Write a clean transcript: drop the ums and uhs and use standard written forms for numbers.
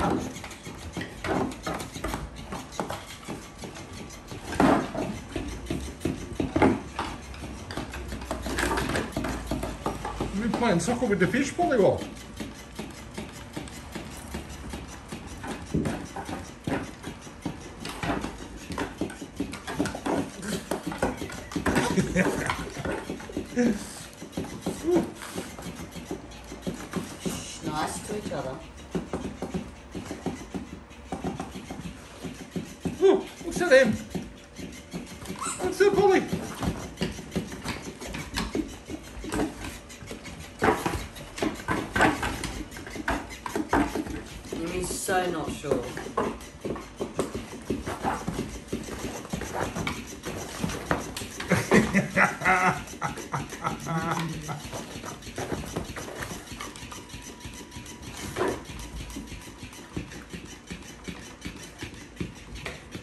Are you playing soccer with the fish, Polly? What? Nice to each other. Oh, what's that, Em? What's that, Polly? He's so not sure.